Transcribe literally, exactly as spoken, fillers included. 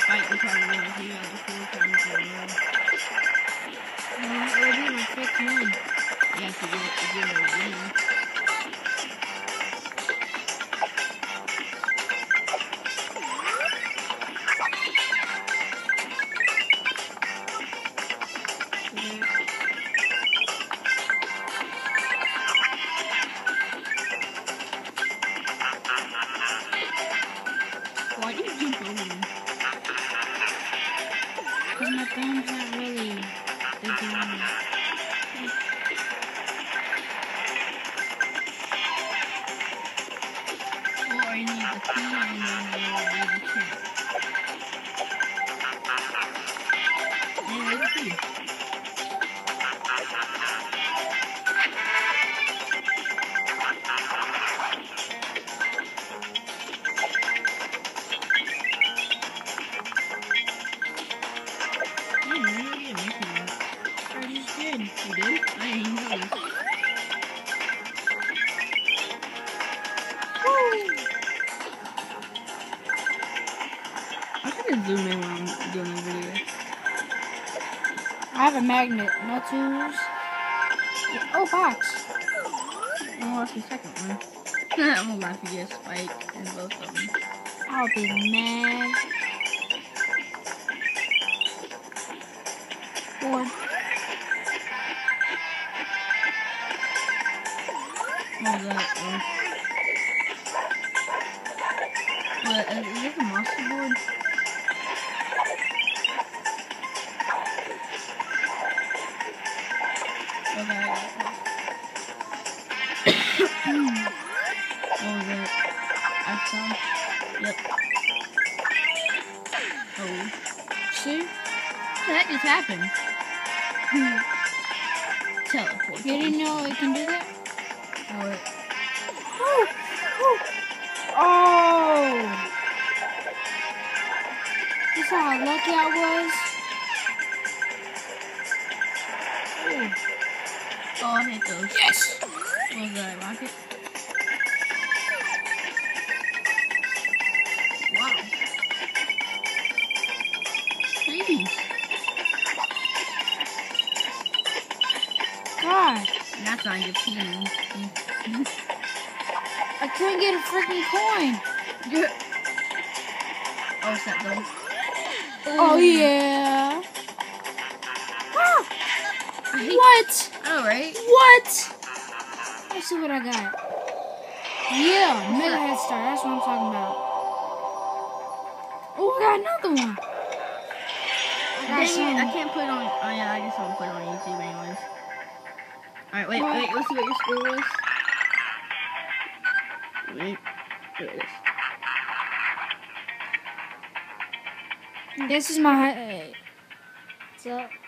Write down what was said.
fight the tournament if you got the four times in a row. No, it would be my fifth win. Yeah, if you get if you're a winner. Why do you jump over them? Because my thumb's not really the game. Or you need the key and then you'll be the champ. Yeah, there's a key. I didn't know you didn't make me that. I just did. You did? I didn't even notice. I should have zoomed in when I'm doing the video. I have a magnet. No tools. Oh, box. Oh, that's the second one. I'm gonna laugh if you get a spike in both of them. I'll be mad. Four. What was that? Oh. What, is this a monster board? Okay, I got it. What was that? I saw. Yep. Oh. See? What the heck just happened? Teleport. You didn't know it can do that? What? Oh! Oh! Oh! You saw how lucky I was? Oh. Oh, I hate those. Yes! What was that, rocket? Wow. Please. God, That's not your penis. I couldn't get a freaking coin. Oh, it's that though. Oh, yeah. Ah! I hate What? Oh, right? What? Let's see what I got. Yeah, mega head start. That's what I'm talking about. Oh, I got another one. I got Dang some. it, I can't put it on. Oh, yeah, I guess I'll put it on YouTube anyways. Alright, wait, What? wait, let's see what your score was. Wait, there it is. This is my. Uh, so